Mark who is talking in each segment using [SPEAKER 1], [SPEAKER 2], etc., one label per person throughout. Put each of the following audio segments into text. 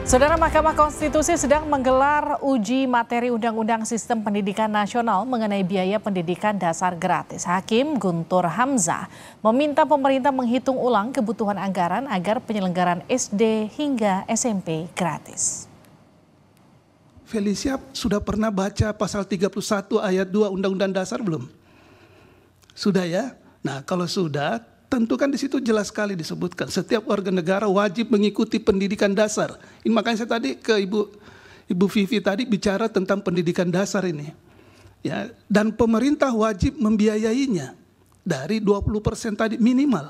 [SPEAKER 1] Saudara, Mahkamah Konstitusi sedang menggelar uji materi Undang-Undang Sistem Pendidikan Nasional mengenai biaya pendidikan dasar gratis. Hakim Guntur Hamzah meminta pemerintah menghitung ulang kebutuhan anggaran agar penyelenggaraan SD hingga SMP gratis.
[SPEAKER 2] Felicia sudah pernah baca pasal 31 ayat 2 Undang-Undang Dasar belum? Sudah ya? Nah, kalau sudah, tentu kan di situ jelas sekali disebutkan setiap warga negara wajib mengikuti pendidikan dasar. Ini makanya saya tadi ke Ibu Vivi tadi bicara tentang pendidikan dasar ini. Ya, dan pemerintah wajib membiayainya dari 20% tadi minimal.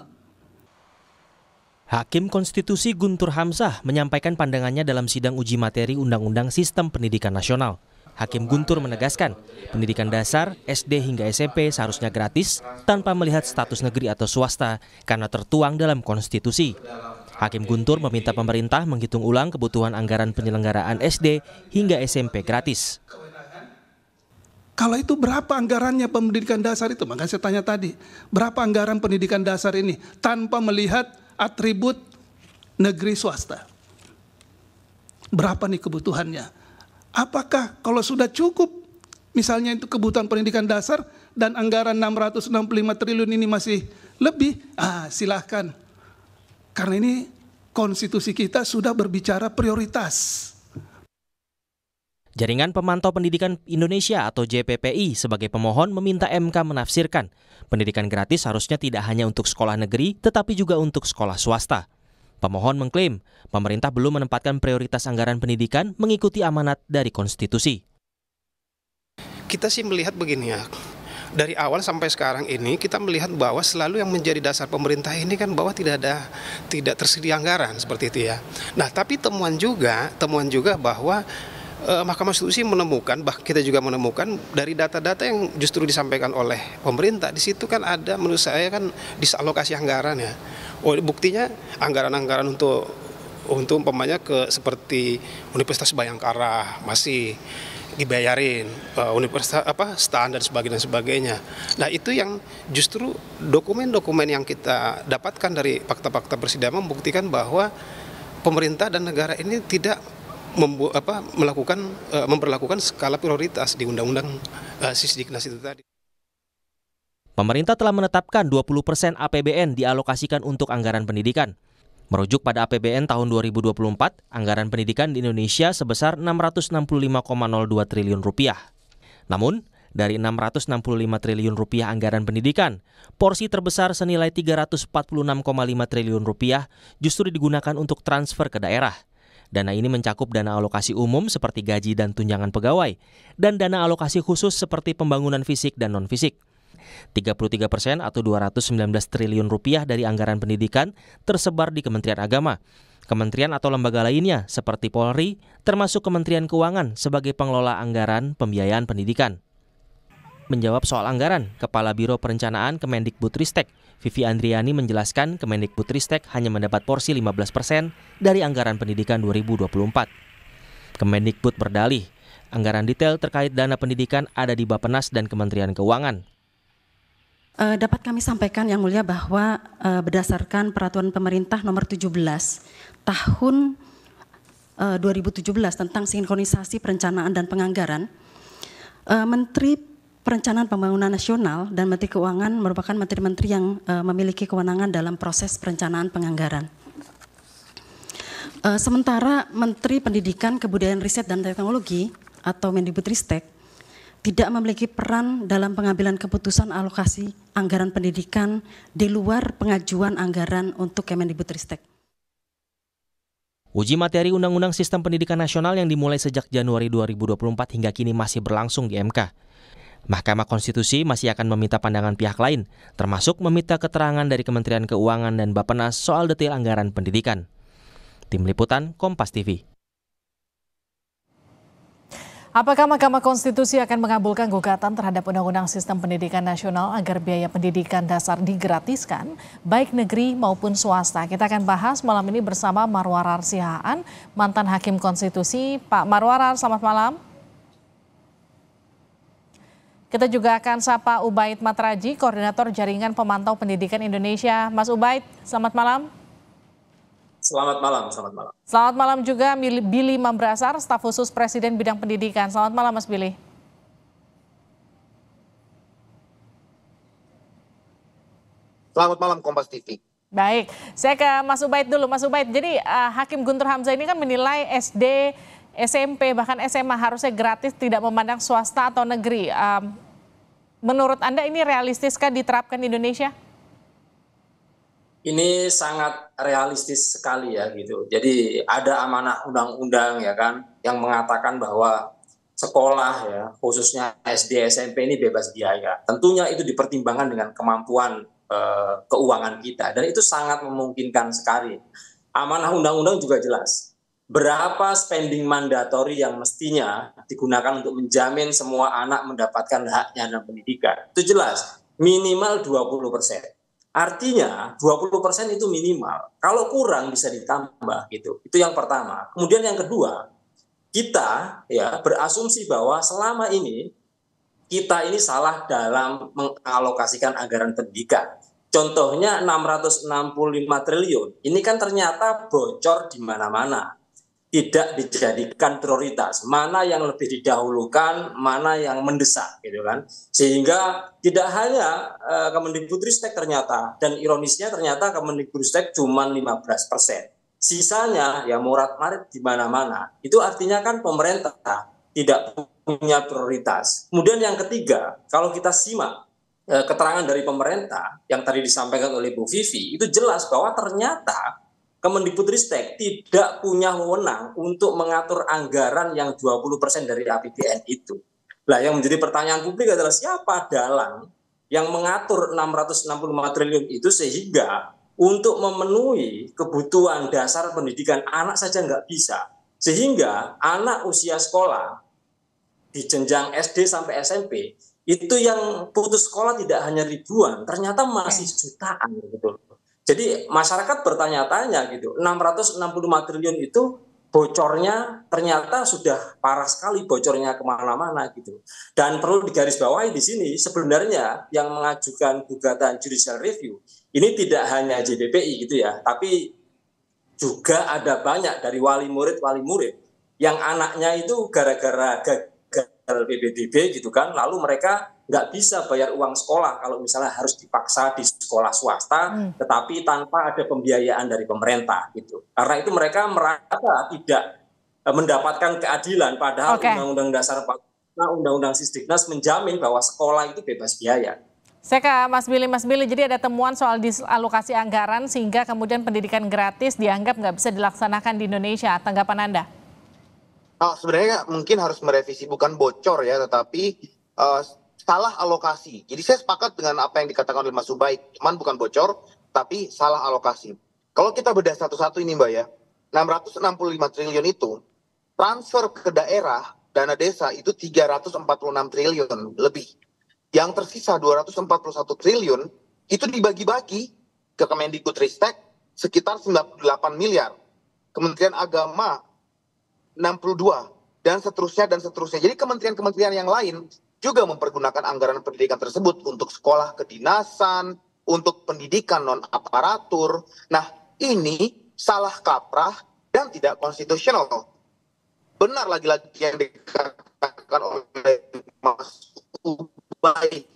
[SPEAKER 3] Hakim Konstitusi Guntur Hamzah menyampaikan pandangannya dalam sidang uji materi Undang-Undang Sistem Pendidikan Nasional. Hakim Guntur menegaskan, pendidikan dasar, SD hingga SMP seharusnya gratis tanpa melihat status negeri atau swasta karena tertuang dalam konstitusi. Hakim Guntur meminta pemerintah menghitung ulang kebutuhan anggaran penyelenggaraan SD hingga SMP gratis.
[SPEAKER 2] Kalau itu berapa anggarannya pendidikan dasar itu? Makanya saya tanya tadi, berapa anggaran pendidikan dasar ini tanpa melihat atribut negeri swasta? Berapa nih kebutuhannya? Apakah kalau sudah cukup misalnya itu kebutuhan pendidikan dasar dan anggaran 665 triliun ini masih lebih, silahkan. Karena ini konstitusi kita sudah berbicara prioritas.
[SPEAKER 3] Jaringan Pemantau Pendidikan Indonesia atau JPPI sebagai pemohon meminta MK menafsirkan pendidikan gratis harusnya tidak hanya untuk sekolah negeri tetapi juga untuk sekolah swasta. Pemohon mengklaim pemerintah belum menempatkan prioritas anggaran pendidikan mengikuti amanat dari konstitusi.
[SPEAKER 4] Kita sih melihat begini ya, dari awal sampai sekarang ini kita melihat bahwa selalu yang menjadi dasar pemerintah ini kan bahwa tidak tersedia anggaran seperti itu ya. Nah, tapi temuan juga bahwa Mahkamah Konstitusi menemukan, kita juga menemukan dari data-data yang justru disampaikan oleh pemerintah, di situ kan ada menurut saya kan disalokasi anggaran ya. Buktinya anggaran-anggaran untuk umpamanya seperti Universitas Bayangkara masih dibayarin, universitas STAN dan sebagainya. Nah, itu yang justru dokumen-dokumen yang kita dapatkan dari fakta-fakta persidangan membuktikan bahwa pemerintah dan negara ini tidak memperlakukan skala prioritas di Undang-Undang Sisdiknas itu tadi.
[SPEAKER 3] Pemerintah telah menetapkan 20% APBN dialokasikan untuk anggaran pendidikan. Merujuk pada APBN tahun 2024, anggaran pendidikan di Indonesia sebesar Rp665,02 triliun. Namun, dari Rp665 triliun anggaran pendidikan, porsi terbesar senilai Rp346,5 triliun justru digunakan untuk transfer ke daerah. Dana ini mencakup dana alokasi umum seperti gaji dan tunjangan pegawai, dan dana alokasi khusus seperti pembangunan fisik dan non-fisik. 33% atau Rp219 triliun dari anggaran pendidikan tersebar di Kementerian Agama, kementerian atau lembaga lainnya seperti Polri, termasuk Kementerian Keuangan sebagai pengelola anggaran pembiayaan pendidikan. Menjawab soal anggaran, Kepala Biro Perencanaan Kemendikbudristek, Vivi Andriani menjelaskan Kemendikbudristek hanya mendapat porsi 15% dari anggaran pendidikan 2024. Kemendikbud berdalih, anggaran detail terkait dana pendidikan ada di Bappenas dan Kementerian Keuangan.
[SPEAKER 5] Dapat kami sampaikan yang mulia bahwa berdasarkan peraturan pemerintah nomor 17 tahun 2017 tentang sinkronisasi perencanaan dan penganggaran, Menteri Perencanaan Pembangunan Nasional dan Menteri Keuangan merupakan menteri-menteri yang memiliki kewenangan dalam proses perencanaan penganggaran. Sementara Menteri Pendidikan, Kebudayaan, Riset, dan Teknologi atau Mendikbudristek tidak memiliki peran dalam pengambilan keputusan alokasi anggaran pendidikan di luar pengajuan anggaran untuk Kemendikbudristek.
[SPEAKER 3] Uji materi Undang-Undang Sistem Pendidikan Nasional yang dimulai sejak Januari 2024 hingga kini masih berlangsung di MK. Mahkamah Konstitusi masih akan meminta pandangan pihak lain, termasuk meminta keterangan dari Kementerian Keuangan dan Bappenas soal detail anggaran pendidikan. Tim Liputan, Kompas TV.
[SPEAKER 1] Apakah Mahkamah Konstitusi akan mengabulkan gugatan terhadap Undang-Undang Sistem Pendidikan Nasional agar biaya pendidikan dasar digratiskan, baik negeri maupun swasta? Kita akan bahas malam ini bersama Marwarar Sihaan, mantan Hakim Konstitusi. Pak Marwarar, selamat malam. Kita juga akan sapa Ubaid Matraji, Koordinator Jaringan Pemantau Pendidikan Indonesia. Mas Ubaid, selamat malam.
[SPEAKER 6] Selamat malam, selamat malam.
[SPEAKER 1] Selamat malam juga Billy Mambrasar, staf khusus Presiden bidang pendidikan. Selamat malam Mas Billy.
[SPEAKER 7] Selamat malam Kompas TV.
[SPEAKER 1] Baik, saya ke Mas Ubaid dulu. Mas Ubaid, jadi Hakim Guntur Hamzah ini kan menilai SD, SMP, bahkan SMA harusnya gratis, tidak memandang swasta atau negeri. Menurut Anda ini realistiskah diterapkan di Indonesia?
[SPEAKER 6] Ini sangat realistis sekali ya gitu. Jadi ada amanah undang-undang ya kan yang mengatakan bahwa sekolah ya khususnya SD SMP ini bebas biaya. Tentunya itu dipertimbangkan dengan kemampuan keuangan kita dan itu sangat memungkinkan sekali. Amanah undang-undang juga jelas. Berapa spending mandatori yang mestinya digunakan untuk menjamin semua anak mendapatkan haknya dalam pendidikan. Itu jelas minimal 20%. Artinya 20% itu minimal. Kalau kurang bisa ditambah gitu. Itu yang pertama. Kemudian yang kedua, kita ya berasumsi bahwa selama ini kita ini salah dalam mengalokasikan anggaran pendidikan. Contohnya 665 triliun. Ini kan ternyata bocor di mana-mana. Tidak dijadikan prioritas, mana yang lebih didahulukan, mana yang mendesak gitu kan. Sehingga tidak hanya Kemendikbudristek ternyata, dan ironisnya ternyata Kemendikbudristek cuma 15%. Sisanya ya morat-marit di mana-mana. Itu artinya kan pemerintah tidak punya prioritas. Kemudian yang ketiga, kalau kita simak keterangan dari pemerintah yang tadi disampaikan oleh Bu Vivi, itu jelas bahwa ternyata Kemendikbudristek tidak punya wewenang untuk mengatur anggaran yang 20% dari APBN itu. Nah, yang menjadi pertanyaan publik adalah siapa dalang yang mengatur 665 triliun itu sehingga untuk memenuhi kebutuhan dasar pendidikan anak saja nggak bisa. Sehingga anak usia sekolah di jenjang SD sampai SMP itu yang putus sekolah tidak hanya ribuan, ternyata masih jutaan gitu. Jadi masyarakat bertanya-tanya gitu, 665 triliun itu bocornya ternyata sudah parah sekali, bocornya kemana-mana gitu. Dan perlu digarisbawahi di sini sebenarnya yang mengajukan gugatan judicial review ini tidak hanya JBPI gitu ya, tapi juga ada banyak dari wali murid yang anaknya itu gara-gara gagal PPDB gitu kan, lalu mereka nggak bisa bayar uang sekolah kalau misalnya harus dipaksa di sekolah swasta, tetapi tanpa ada pembiayaan dari pemerintah gitu. Karena itu mereka merasa tidak mendapatkan keadilan, padahal Undang-Undang Dasar 45, Undang-Undang Sisdiknas menjamin bahwa sekolah itu bebas biaya.
[SPEAKER 1] Saya ke Mas Billy, jadi ada temuan soal disalokasi anggaran sehingga kemudian pendidikan gratis dianggap nggak bisa dilaksanakan di Indonesia. Tanggapan Anda?
[SPEAKER 7] Sebenarnya mungkin harus merevisi, bukan bocor ya, tetapi salah alokasi. Jadi saya sepakat dengan apa yang dikatakan oleh Mas Ubaid, cuman bukan bocor, tapi salah alokasi. Kalau kita bedah satu-satu ini Mbak ya, 665 triliun itu, transfer ke daerah, dana desa itu 346 triliun lebih. Yang tersisa 241 triliun, itu dibagi-bagi ke Kemendikbudristek sekitar 98 miliar. Kementerian Agama 62, dan seterusnya dan seterusnya. Jadi kementerian-kementerian yang lain juga mempergunakan anggaran pendidikan tersebut untuk sekolah kedinasan, untuk pendidikan non-aparatur. Nah, ini salah kaprah dan tidak konstitusional. Benar lagi-lagi yang dikatakan oleh Mas Ubaid,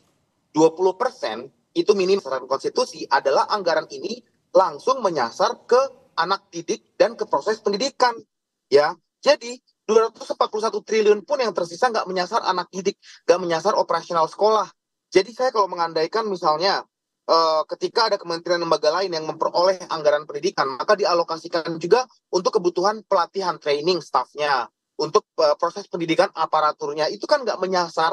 [SPEAKER 7] 20% itu minim secara konstitusi adalah anggaran ini langsung menyasar ke anak didik dan ke proses pendidikan. Ya, jadi 241 triliun pun yang tersisa nggak menyasar anak didik, nggak menyasar operasional sekolah. Jadi saya kalau mengandaikan misalnya ketika ada kementerian lembaga lain yang memperoleh anggaran pendidikan, maka dialokasikan juga untuk kebutuhan pelatihan training staffnya, untuk proses pendidikan aparaturnya, itu kan nggak menyasar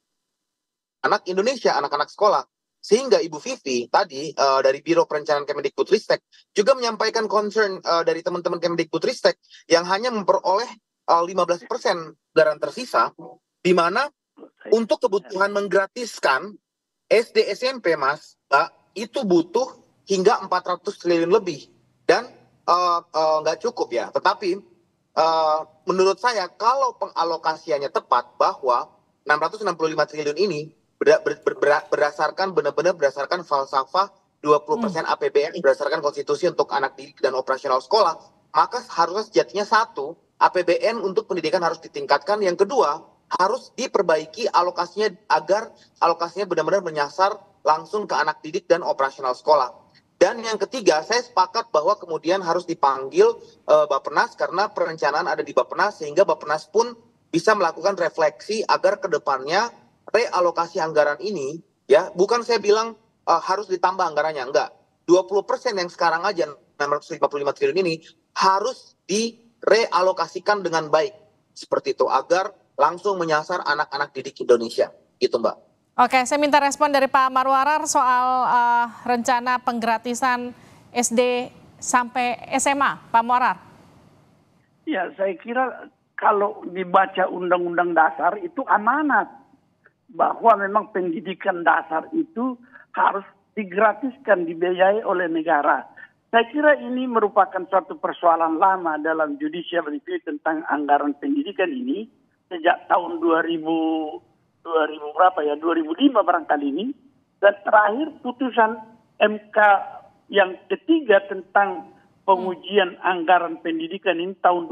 [SPEAKER 7] anak Indonesia, anak-anak sekolah. Sehingga Ibu Vivi tadi dari Biro Perencanaan Kemendikbudristek juga menyampaikan concern dari teman-teman Kemendikbudristek yang hanya memperoleh 15% anggaran tersisa, di mana untuk kebutuhan menggratiskan SD SMP Mas, itu butuh hingga 400 triliun lebih dan nggak cukup ya. Tetapi menurut saya kalau pengalokasiannya tepat bahwa 665 triliun ini berdasarkan benar-benar berdasarkan falsafah 20% APBN berdasarkan konstitusi untuk anak didik dan operasional sekolah, maka harusnya sejatinya satu, APBN untuk pendidikan harus ditingkatkan. Yang kedua, harus diperbaiki alokasinya agar alokasinya benar-benar menyasar langsung ke anak didik dan operasional sekolah. Dan yang ketiga, saya sepakat bahwa kemudian harus dipanggil Bappenas karena perencanaan ada di Bappenas, sehingga Bappenas pun bisa melakukan refleksi agar ke depannya realokasi anggaran ini, ya, bukan saya bilang harus ditambah anggarannya, enggak. 20% yang sekarang aja 655 triliun ini harus direalokasikan dengan baik seperti itu agar langsung menyasar anak-anak didik Indonesia. Gitu, Mbak.
[SPEAKER 1] Oke, saya minta respon dari Pak Marwarar soal rencana penggratisan SD sampai SMA. Pak Marwarar.
[SPEAKER 8] Ya, saya kira kalau dibaca Undang-Undang Dasar itu amanat bahwa memang pendidikan dasar itu harus digratiskan, dibiayai oleh negara. Saya kira ini merupakan suatu persoalan lama dalam judicial review tentang anggaran pendidikan ini sejak tahun 2005 barangkali ini, dan terakhir putusan MK yang ketiga tentang pengujian anggaran pendidikan ini tahun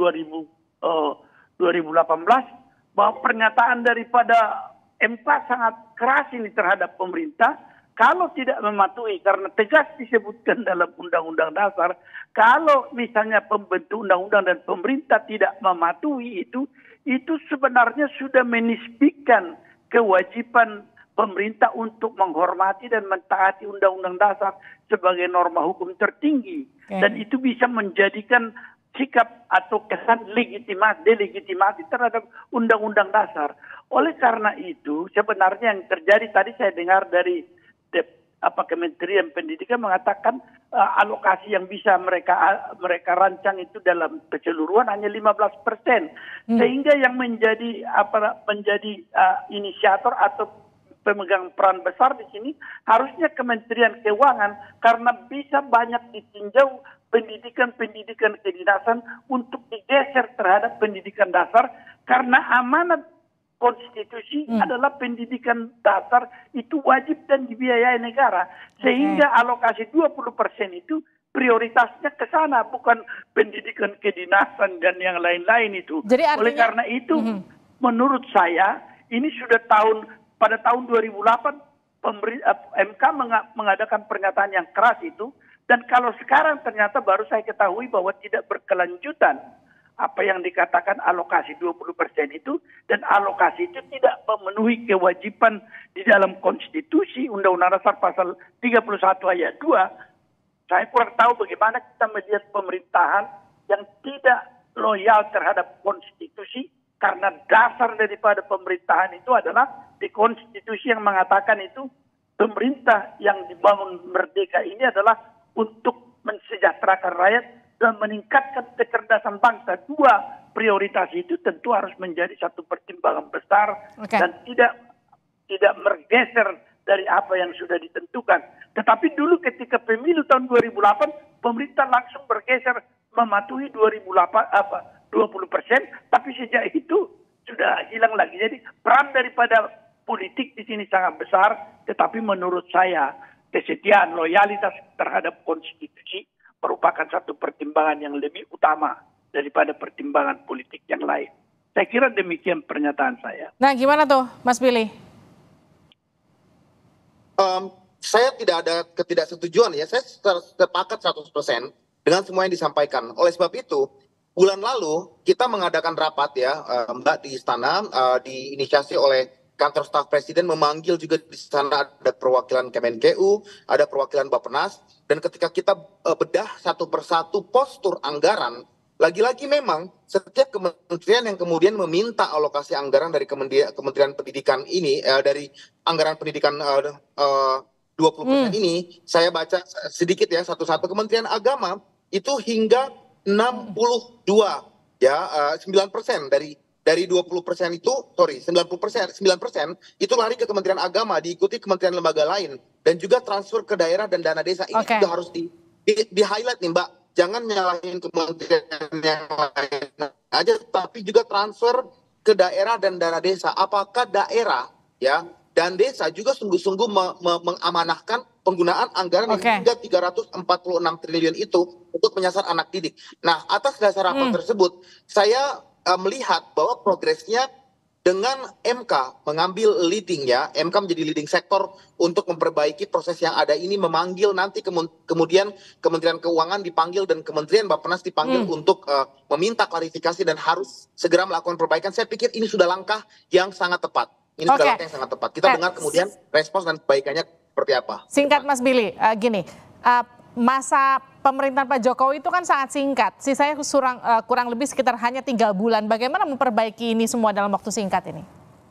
[SPEAKER 8] 2018, bahwa pernyataan daripada MK sangat keras ini terhadap pemerintah kalau tidak mematuhi, karena tegas disebutkan dalam Undang-Undang Dasar, kalau misalnya pembentuk undang-undang dan pemerintah tidak mematuhi itu sebenarnya sudah menisbikan kewajiban pemerintah untuk menghormati dan mentaati Undang-Undang Dasar sebagai norma hukum tertinggi. Dan itu bisa menjadikan sikap atau kesan delegitimasi terhadap Undang-Undang Dasar. Oleh karena itu, sebenarnya yang terjadi tadi saya dengar dari Kementerian Pendidikan mengatakan alokasi yang bisa mereka rancang itu dalam keseluruhan hanya 15%. Sehingga yang menjadi inisiator atau pemegang peran besar di sini harusnya Kementerian Keuangan, karena bisa banyak ditinjau pendidikan kedinasan untuk digeser terhadap pendidikan dasar, karena amanat konstitusi adalah pendidikan dasar itu wajib dan dibiayai negara, sehingga alokasi 20% itu prioritasnya ke sana, bukan pendidikan kedinasan dan yang lain-lain itu.
[SPEAKER 1] Jadi artinya,
[SPEAKER 8] oleh karena itu menurut saya ini sudah pada tahun 2008 MK mengadakan pernyataan yang keras itu, dan kalau sekarang ternyata baru saya ketahui bahwa tidak berkelanjutan apa yang dikatakan alokasi 20% itu, dan alokasi itu tidak memenuhi kewajiban di dalam konstitusi Undang-Undang Dasar pasal 31 ayat 2. Saya kurang tahu bagaimana kita melihat pemerintahan yang tidak loyal terhadap konstitusi, karena dasar daripada pemerintahan itu adalah di konstitusi yang mengatakan itu pemerintah yang dibangun merdeka ini adalah untuk mensejahterakan rakyat dan meningkatkan kecerdasan bangsa. Dua prioritas itu tentu harus menjadi satu pertimbangan besar dan tidak bergeser dari apa yang sudah ditentukan. Tetapi dulu ketika pemilu tahun 2008, pemerintah langsung bergeser mematuhi 20%, tapi sejak itu sudah hilang lagi. Jadi peran daripada politik di sini sangat besar, tetapi menurut saya kesetiaan, loyalitas terhadap konstitusi merupakan satu pertimbangan yang lebih utama daripada pertimbangan politik yang lain. Saya kira demikian pernyataan saya.
[SPEAKER 1] Nah, gimana tuh, Mas Billy?
[SPEAKER 7] Saya tidak ada ketidaksetujuan ya. Saya sepakat 100% dengan semua yang disampaikan. Oleh sebab itu, bulan lalu kita mengadakan rapat ya, Mbak, di istana, diinisiasi oleh Kantor Staf Presiden, memanggil juga di sana ada perwakilan Kemenkeu, ada perwakilan Bappenas, dan ketika kita bedah satu persatu postur anggaran, lagi-lagi memang setiap kementerian yang kemudian meminta alokasi anggaran dari Kementerian Pendidikan ini, dari anggaran pendidikan 20% ini, saya baca sedikit ya, satu-satu. Kementerian Agama itu hingga 62 ya, 9% dari 20% itu, 9% itu lari ke Kementerian Agama, diikuti kementerian lembaga lain, dan juga transfer ke daerah dan dana desa. Ini juga harus di-highlight nih, Mbak. Jangan nyalahin kementerian yang lain aja, tapi juga transfer ke daerah dan dana desa. Apakah daerah ya dan desa juga sungguh-sungguh mengamanahkan penggunaan anggaran yang hingga 346 triliun itu untuk menyasar anak didik. Nah, atas dasar rapat tersebut, saya melihat bahwa progresnya dengan MK mengambil leading-nya, MK menjadi leading sektor untuk memperbaiki proses yang ada ini, memanggil nanti kemudian Kementerian Keuangan dipanggil dan Kementerian Bappenas dipanggil untuk meminta klarifikasi dan harus segera melakukan perbaikan. Saya pikir ini sudah langkah yang sangat tepat. Ini sudah langkah yang sangat tepat. Kita dengar kemudian respons dan perbaikannya seperti apa.
[SPEAKER 1] Singkat Mas Billy, gini, masa pemerintahan Pak Jokowi itu kan sangat singkat. Sisanya kurang lebih sekitar hanya 3 bulan. Bagaimana memperbaiki ini semua dalam waktu singkat ini?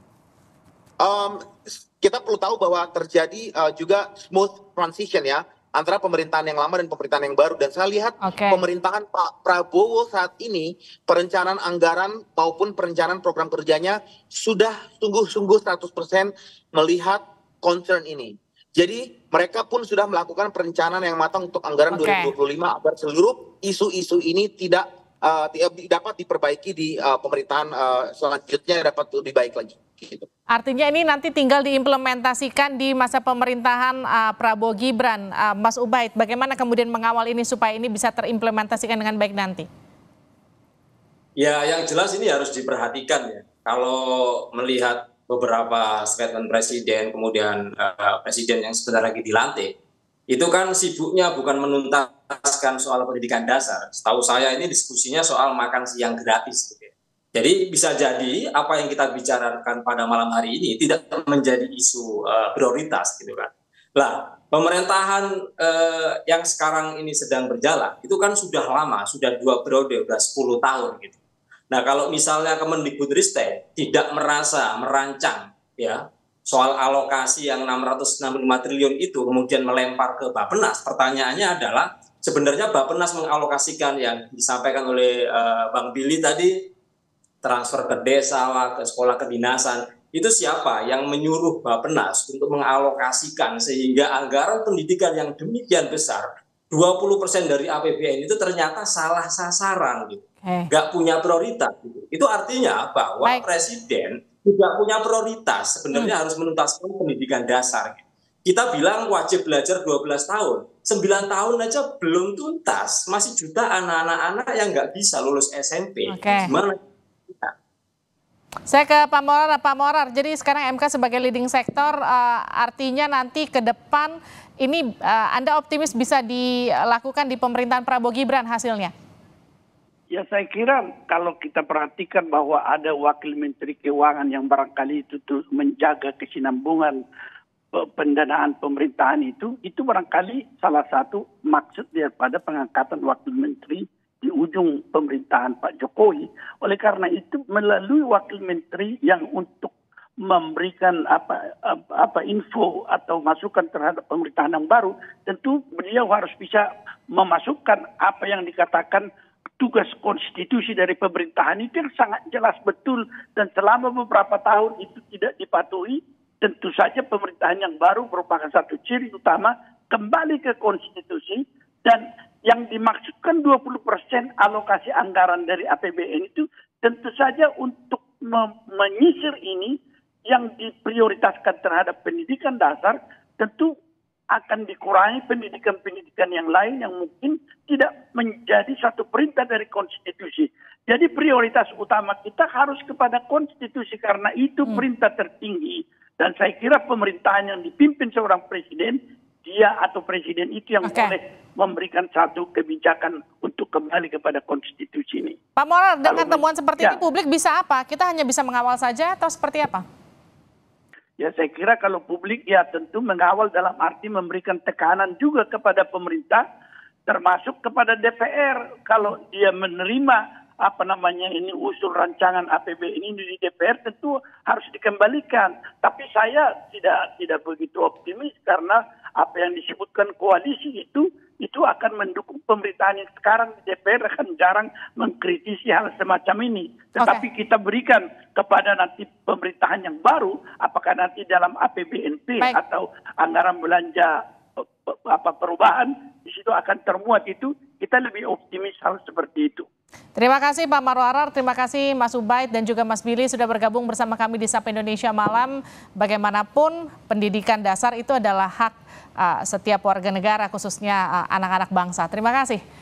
[SPEAKER 7] Kita perlu tahu bahwa terjadi juga smooth transition ya antara pemerintahan yang lama dan pemerintahan yang baru. Dan saya lihat pemerintahan Pak Prabowo saat ini perencanaan anggaran maupun perencanaan program kerjanya sudah sungguh-sungguh 100% melihat concern ini. Jadi mereka pun sudah melakukan perencanaan yang matang untuk anggaran 2025 agar seluruh isu-isu ini tidak dapat diperbaiki di pemerintahan selanjutnya, dapat lebih baik lagi. Gitu.
[SPEAKER 1] Artinya ini nanti tinggal diimplementasikan di masa pemerintahan Prabowo Gibran. Mas Ubaid, bagaimana kemudian mengawal ini supaya ini bisa terimplementasikan dengan baik nanti?
[SPEAKER 6] Ya, yang jelas ini harus diperhatikan ya. Kalau melihat beberapa statement presiden, kemudian presiden yang sebentar lagi dilantik, itu kan sibuknya bukan menuntaskan soal pendidikan dasar. Setahu saya ini diskusinya soal makan siang gratis. Gitu. Jadi bisa jadi apa yang kita bicarakan pada malam hari ini tidak menjadi isu prioritas, gitu kan. Lah, pemerintahan yang sekarang ini sedang berjalan itu kan sudah lama, sudah 2 periode, sudah 10 tahun gitu. Nah, kalau misalnya Kemendikbudristek tidak merancang ya soal alokasi yang 665 triliun itu kemudian melempar ke Bappenas, pertanyaannya adalah sebenarnya Bappenas mengalokasikan yang disampaikan oleh Bang Billy tadi, transfer ke desa lah, ke sekolah kedinasan, itu siapa yang menyuruh Bappenas untuk mengalokasikan sehingga anggaran pendidikan yang demikian besar 20% dari APBN itu ternyata salah sasaran gitu. Nggak punya prioritas gitu. Itu artinya bahwa presiden tidak punya prioritas sebenarnya harus menuntaskan pendidikan dasar. Kita bilang wajib belajar 12 tahun, 9 tahun aja belum tuntas, masih jutaan anak-anak yang nggak bisa lulus SMP. Gimana?
[SPEAKER 1] Saya ke Pak Morar. Jadi sekarang MK sebagai leading sektor, artinya nanti ke depan ini Anda optimis bisa dilakukan di pemerintahan Prabowo Gibran hasilnya?
[SPEAKER 8] Ya, saya kira kalau kita perhatikan bahwa ada wakil menteri keuangan yang barangkali itu menjaga kesinambungan pendanaan pemerintahan itu barangkali salah satu maksud daripada pengangkatan wakil menteri di ujung pemerintahan Pak Jokowi. Oleh karena itu melalui wakil menteri yang untuk memberikan info atau masukan terhadap pemerintahan yang baru, tentu beliau harus bisa memasukkan apa yang dikatakan tugas konstitusi dari pemerintahan itu yang sangat jelas betul, dan selama beberapa tahun itu tidak dipatuhi, tentu saja pemerintahan yang baru merupakan satu ciri utama kembali ke konstitusi. Dan yang dimaksudkan 20% alokasi anggaran dari APBN itu tentu saja untuk menyisir ini yang diprioritaskan terhadap pendidikan dasar, tentu akan dikurangi pendidikan-pendidikan yang lain yang mungkin tidak menjadi satu perintah dari konstitusi. Jadi prioritas utama kita harus kepada konstitusi karena itu perintah tertinggi. Dan saya kira pemerintahan yang dipimpin seorang presiden, dia atau presiden itu yang boleh memberikan satu kebijakan untuk kembali kepada konstitusi ini.
[SPEAKER 1] Pak Morar, dengan temuan seperti ini publik bisa apa? Kita hanya bisa mengawal saja atau seperti apa?
[SPEAKER 8] Ya, saya kira kalau publik ya tentu mengawal dalam arti memberikan tekanan juga kepada pemerintah, termasuk kepada DPR. Kalau dia menerima usul rancangan APBN ini di DPR, tentu harus dikembalikan. Tapi saya tidak begitu optimis karena apa yang disebutkan koalisi itu akan mendukung pemerintahan yang sekarang di DPR, akan jarang mengkritisi hal semacam ini. Tetapi kita berikan kepada nanti pemerintahan yang baru, apakah nanti dalam APBNP atau anggaran belanja perubahan, di situ akan termuat itu, kita lebih optimis hal seperti itu.
[SPEAKER 1] Terima kasih Pak Marwarar, terima kasih Mas Ubaid dan juga Mas Billy sudah bergabung bersama kami di Sapa Indonesia Malam. Bagaimanapun pendidikan dasar itu adalah hak setiap warga negara, khususnya anak-anak bangsa. Terima kasih.